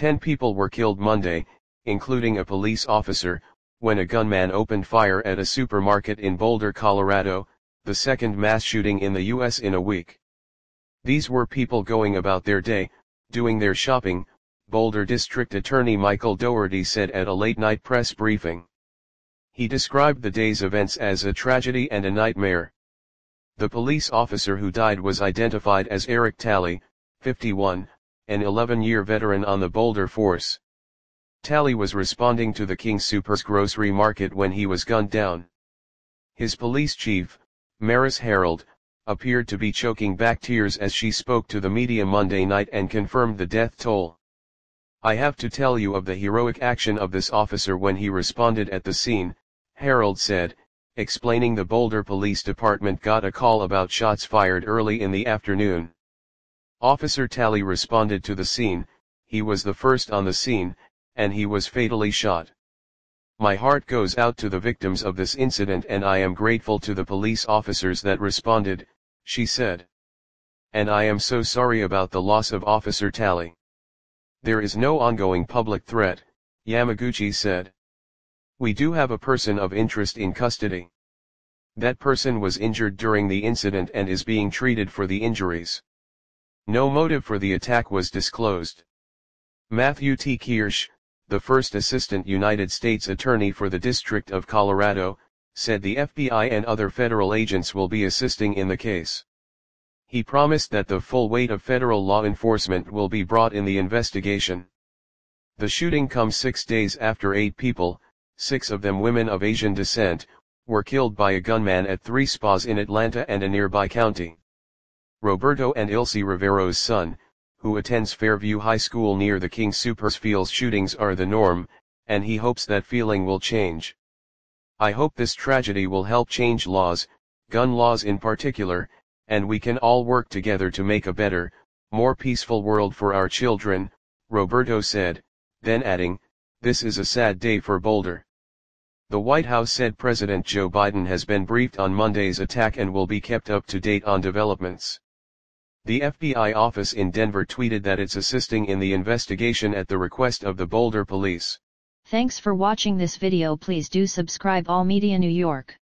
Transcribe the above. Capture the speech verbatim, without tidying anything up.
Ten people were killed Monday, including a police officer, when a gunman opened fire at a supermarket in Boulder, Colorado, the second mass shooting in the U S in a week. These were people going about their day, doing their shopping, Boulder District Attorney Michael Dougherty said at a late-night press briefing. He described the day's events as a tragedy and a nightmare. The police officer who died was identified as Eric Talley, fifty-one, an eleven-year veteran on the Boulder force. Talley was responding to the King Soopers grocery market when he was gunned down. His police chief, Maris Harold, appeared to be choking back tears as she spoke to the media Monday night and confirmed the death toll. "I have to tell you of the heroic action of this officer when he responded at the scene," Harold said, explaining the Boulder Police Department got a call about shots fired early in the afternoon. Officer Talley responded to the scene, he was the first on the scene, and he was fatally shot. "My heart goes out to the victims of this incident and I am grateful to the police officers that responded," she said. "And I am so sorry about the loss of Officer Talley. There is no ongoing public threat," Yamaguchi said. "We do have a person of interest in custody. That person was injured during the incident and is being treated for the injuries. No motive for the attack was disclosed." Matthew T. Kirsch, the first Assistant United States Attorney for the District of Colorado, said the F B I and other federal agents will be assisting in the case. He promised that the full weight of federal law enforcement will be brought in the investigation. The shooting comes six days after eight people, six of them women of Asian descent, were killed by a gunman at three spas in Atlanta and a nearby county. Roberto and Ilse Rivero's son, who attends Fairview High School near the King Soopers, feels shootings are the norm, and he hopes that feeling will change. "I hope this tragedy will help change laws, gun laws in particular, and we can all work together to make a better, more peaceful world for our children," Roberto said, then adding, "This is a sad day for Boulder." The White House said President Joe Biden has been briefed on Monday's attack and will be kept up to date on developments. The F B I office in Denver tweeted that it's assisting in the investigation at the request of the Boulder police. Thanks for watching this video. Please do subscribe All Media New York.